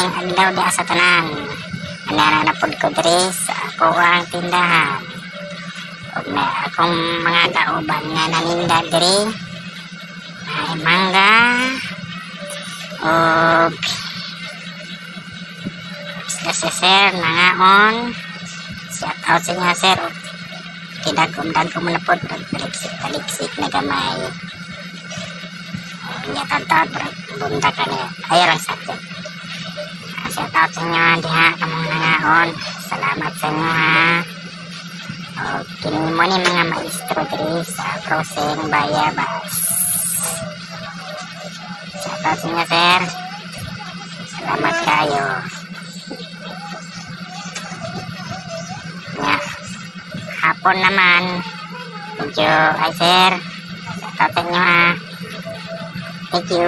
Mayang adlaw di asa tanan. Anara na pud ko diri sa akong tindahan. Ug may akong mga kauban nga naninda diri. Ay mangga. Ug si sir nangaon. Shout out sa inyo sir. Dagkom na po taliksik na gamay. Nya tantad bunda ka niya ayarang sakit. Shout out sa inyo diha kamong nangaon. Salamat sa inyo ha. O kini mo ni mga maestro diri sa crossing Bayabas. Shout out sa inyo sir. Salamat kayo. Hapon naman medyo ay sir tatag nyo ha, thank you.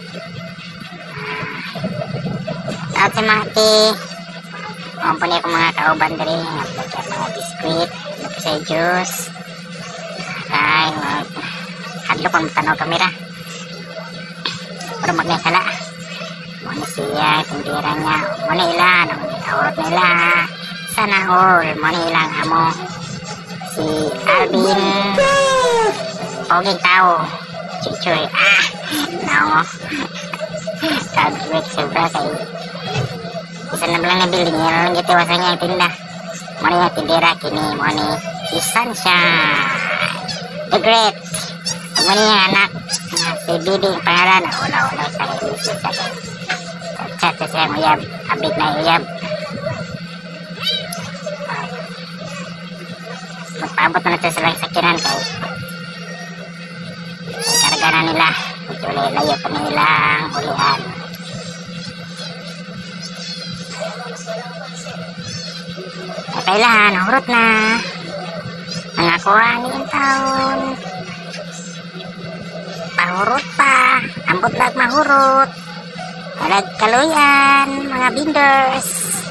At si Mati kumpuni ko mga kauban diri mga biskuit sa juice ay hadlo kong tanaw kamera pero magnesala muna siya tindira niya muna ilan awat nila sana all muna ilang amo si Alvin poging tao cuy no kadwek sobra sa isa na lang na building yan lang gitu wasanya yung tinda muna yung tindera kini muna si Sunshine the Great muna yung anak si Bibi yung pangalan ula sa chat sa siyang uyab abig na uyab magpaabot na natin silang sakinan kay karga na nila medyo layo pa nilang ulihan. Kailan hurot na mga kuhanin taon pahurot pa ambot lag mahurot kalag kaluyan mga binders.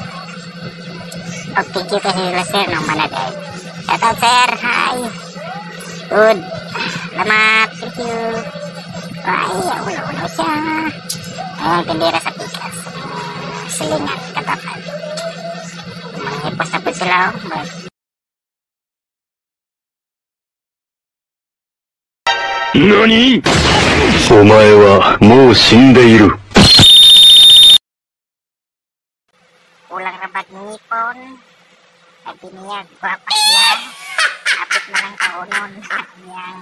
Thank you kasi sila sir ng manaday. Shout out sir, hi. Good. Salamat, thank you. Ay, ulo siya. Ayan, tindera sa pikas. Silingan, katapat. Ipos na po sila. NANI?! お前はもう死んでいる。 Ulang rabat ngipon. Lagi niya, guwapa siya. Apit na lang kaunon. Yang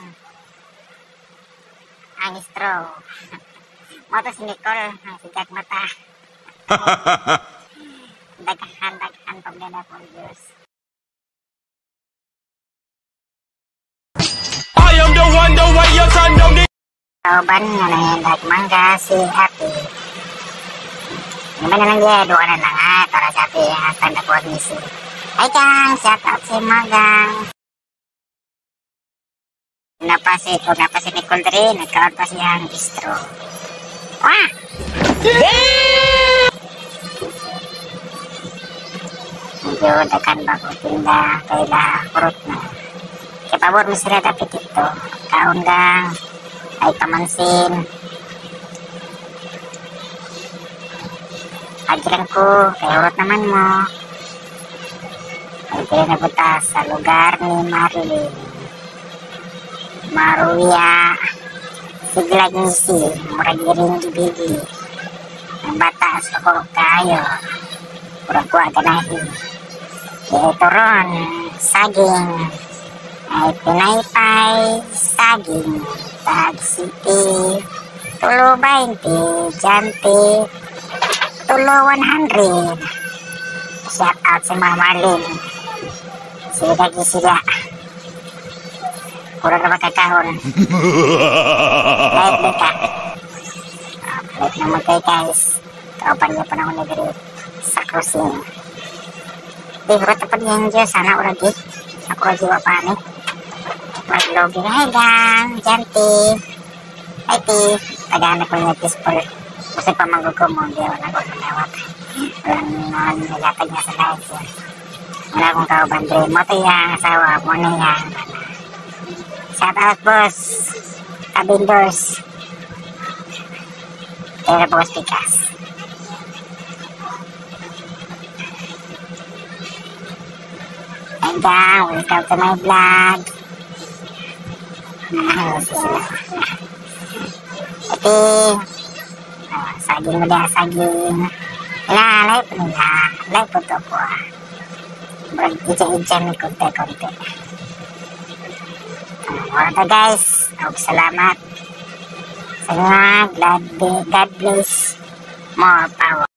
angistro. Moto si Nicole, ang sigat mata. Daghan pagdana po Diyos. I am the one, the way your son don't need. Kauban nga nangindag mangga si Happy. Gimana lang dia, doa na lang ha, para sa Happy akan dapat misi. Hai Kang, shout out si Magang. Kenapa si Nicole Dre, nagkaroon pa siyang distro. Wah! Medyo dakan bago tinda, kaila kurot na. Kaya pabor misra dapat ito. Kaon gang, ay pamansin. Ajaran ko, kaya urot naman mo. Ay kaya napunta sa lugar ni Marilyn. Maruya siglag ngisi muragiring gibigi ang bata suko kayo pura kuha ganahi kaya ito ron saging ay pinaypay saging tag city tulo 20 jante tulo 100. Shout out si Mama Marlene sila gisiga kurang na magkakahon. Live data. Live naman kayo guys. Kaupan niya pa naman na diri sa crossing. Hurot na pa niyan dyan. Sana uragi. Ako uragi wa pa ni. Mag-logi na. Hi gang. Janti. Hi ti. Tagaan ako niya peaceful. Kasi pa magugumong. Di wala ko manawat. Walang nagatag niya sa live yan. Wala akong kauban diri. Moto yung asawa. Muna yung shout out boss Kabindors Pero boss Pikas gang, welcome to my vlog. Sila. Tapi saging mo dia, saging. Lalay po nila. Lalay po to po. Ija-ija may konti-konti. Mga guys, salamat. Salamat. God bless. More power.